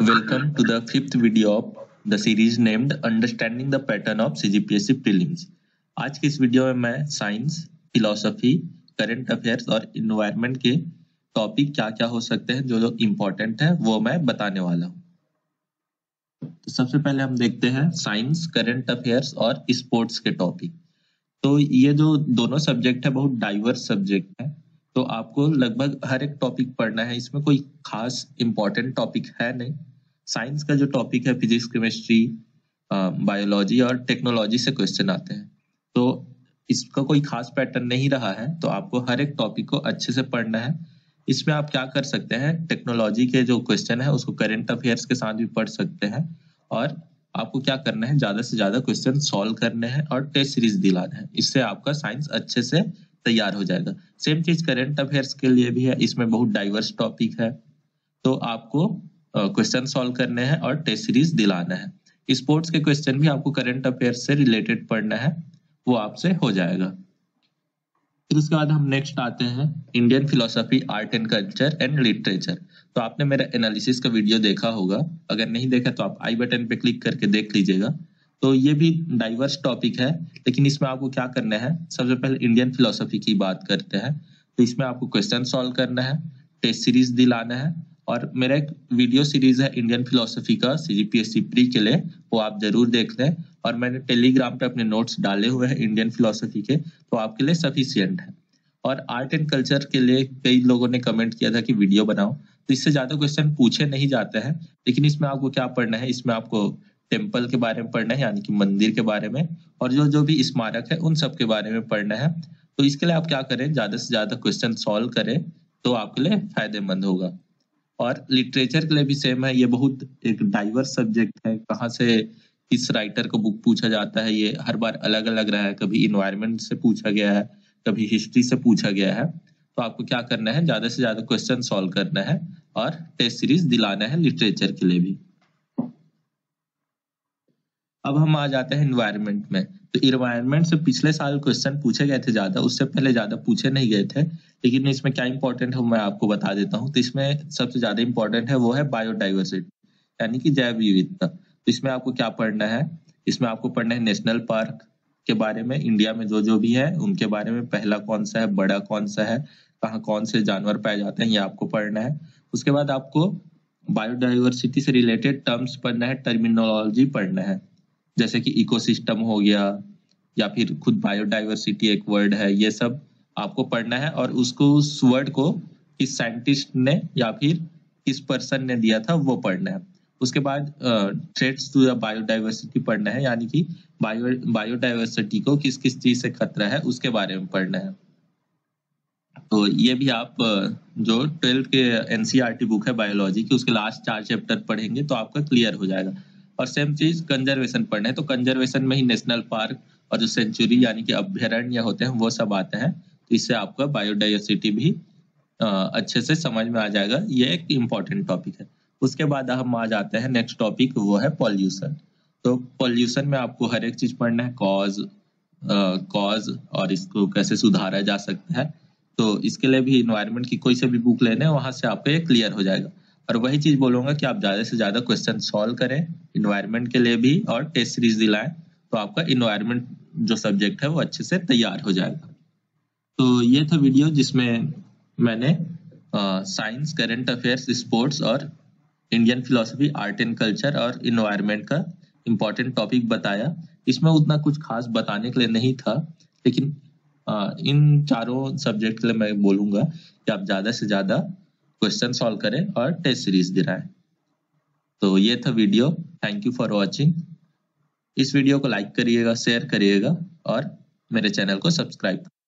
Welcome to the fifth video of the series named Understanding the Pattern of CGPSC Prelims। आज की इस video में मैं science, philosophy, current affairs और environment के टॉपिक क्या क्या हो सकते हैं जो इम्पोर्टेंट है वो मैं बताने वाला हूँ। तो सबसे पहले हम देखते हैं साइंस, करंट अफेयर्स और स्पोर्ट्स के टॉपिक। तो ये जो दोनों सब्जेक्ट है बहुत डाइवर्स सब्जेक्ट है, तो आपको लगभग हर एक टॉपिक पढ़ना है। इसमें कोई खास इंपॉर्टेंट टॉपिक है नहीं। साइंस का जो टॉपिक है फिजिक्स, केमिस्ट्री, बायोलॉजी और टेक्नोलॉजी से क्वेश्चन आते हैं, तो इसका कोई खास पैटर्न नहीं रहा है। तो आपको हर एक टॉपिक को अच्छे से पढ़ना है। इसमें आप क्या कर सकते हैं, टेक्नोलॉजी के जो क्वेश्चन है उसको करंट अफेयर्स के साथ भी पढ़ सकते हैं, और आपको क्या करना है, ज्यादा से ज्यादा क्वेश्चन सॉल्व करने हैं और टेस्ट सीरीज दिलाना है। इससे आपका साइंस अच्छे से तैयार हो जाएगा। सेम चीज करंट अफेयर्स के लिए भी है। इसमें बहुत डाइवर्स टॉपिक है, तो आपको क्वेश्चन सॉल्व करने हैं और टेस्ट सीरीज दिलाना है। स्पोर्ट्स के क्वेश्चन भी आपको करंट अफेयर्स से रिलेटेड पढ़ना है, वो आपसे हो जाएगा। फिर उसके बाद हम नेक्स्ट आते हैं Indian philosophy, art and culture and literature. तो आपने मेरा एनालिसिस का वीडियो देखा होगा, अगर नहीं देखा तो आप आई बटन पे क्लिक करके देख लीजिएगा। तो ये भी डाइवर्स टॉपिक है, लेकिन इसमें आपको क्या करना है, सबसे पहले इंडियन फिलोसफी की बात करते हैं। तो इसमें आपको क्वेश्चन सॉल्व करना है, टेस्ट सीरीज दिलाना है, और मेरा एक वीडियो सीरीज है इंडियन फिलोसफी का सीजीपीएससी प्री के लिए, वो आप जरूर देख लें। और मैंने टेलीग्राम पे अपने नोट्स डाले हुए हैं इंडियन फिलोसफी के, तो आपके लिए सफिशियंट है। और आर्ट एंड कल्चर के लिए कई लोगों ने कमेंट किया था कि वीडियो बनाओ, तो इससे ज्यादा क्वेश्चन पूछे नहीं जाते हैं। लेकिन इसमें आपको क्या पढ़ना है, इसमें आपको टेम्पल के बारे में पढ़ना है, यानी कि मंदिर के बारे में, और जो जो भी स्मारक है उन सब के बारे में पढ़ना है। तो इसके लिए आप क्या करें, ज्यादा से ज्यादा क्वेश्चन सॉल्व करें, तो आपके लिए फायदेमंद होगा। और लिटरेचर के लिए भी सेम है। ये बहुत एक डाइवर्स सब्जेक्ट है, कहाँ से किस राइटर को बुक पूछा जाता है ये हर बार अलग अलग रहा है। कभी इन्वायरमेंट से पूछा गया है, कभी हिस्ट्री से पूछा गया है। तो आपको क्या करना है, ज्यादा से ज्यादा क्वेश्चन सॉल्व करना है और टेस्ट सीरीज दिलाना है लिटरेचर के लिए भी। अब हम आ जाते हैं इन्वायरमेंट में। तो इन्वायरमेंट से पिछले साल क्वेश्चन पूछे गए थे ज्यादा, उससे पहले ज्यादा पूछे नहीं गए थे। लेकिन इसमें क्या इंपॉर्टेंट है मैं आपको बता देता हूँ। तो इसमें सबसे ज्यादा इंपॉर्टेंट है वो है बायोडाइवर्सिटी, यानी कि जैव विविधता। तो इसमें आपको क्या पढ़ना है, इसमें आपको पढ़ना है नेशनल पार्क के बारे में, इंडिया में जो जो भी है उनके बारे में। पहला कौन सा है, बड़ा कौन सा है, कहाँ कौन से जानवर पाए जाते हैं, ये आपको पढ़ना है। उसके बाद आपको बायोडाइवर्सिटी से रिलेटेड टर्म्स पढ़ना है, टर्मिनोलॉजी पढ़ना है, जैसे कि इकोसिस्टम हो गया, या फिर खुद बायोडाइवर्सिटी एक वर्ड है, ये सब आपको पढ़ना है। और उसको, उस वर्ड को किस साइंटिस्ट ने या फिर किस पर्सन ने दिया था वो पढ़ना है। उसके बाद थ्रेट्स टू द बायोडाइवर्सिटी पढ़ना है, यानी कि बायोडाइवर्सिटी को किस किस चीज से खतरा है उसके बारे में पढ़ना है। तो ये भी आप जो 12th के एनसीईआरटी बुक है बायोलॉजी की, उसके लास्ट 4 चैप्टर पढ़ेंगे तो आपका क्लियर हो जाएगा। और सेम चीज कंजर्वेशन पढ़ना है, तो कंजर्वेशन में ही नेशनल पार्क और जो सेंचुरी यानी कि अभ्यारण्य होते हैं वो सब आते हैं। तो इससे आपका बायोडाइवर्सिटी भी अच्छे से समझ में आ जाएगा। ये एक इम्पॉर्टेंट टॉपिक है। उसके बाद हम आ जाते हैं नेक्स्ट टॉपिक, वो है पॉल्यूशन। तो पॉल्यूशन में आपको हर एक चीज पढ़ना है, कॉज और इसको कैसे सुधारा जा सकता है। तो इसके लिए भी इन्वायरमेंट की कोई से भी बुक लेने, वहां से आपको ये क्लियर हो जाएगा। और वही चीज बोलूंगा कि आप ज्यादा से ज्यादा क्वेश्चन सॉल्व करें इन्वायरमेंट के लिए भी, और टेस्ट सीरीज दिलाएं, तो आपका इन्वायरमेंट जो सब्जेक्ट है वो अच्छे से तैयार हो जाएगा। तो ये था वीडियो जिसमें मैंने साइंस, करंट अफेयर्स, स्पोर्ट्स और Indian philosophy, art and culture और इन्वायरमेंट का इम्पोर्टेंट टॉपिक बताया। इसमें उतना कुछ खास बताने के लिए नहीं था, लेकिन इन चारों सब्जेक्ट के लिए मैं बोलूंगा कि आप ज्यादा से ज्यादा क्वेश्चन सॉल्व करें और टेस्ट सीरीज दिलाएं। तो ये था video. Thank you for watching. इस वीडियो को लाइक करिएगा, शेयर करिएगा और मेरे चैनल को सब्सक्राइब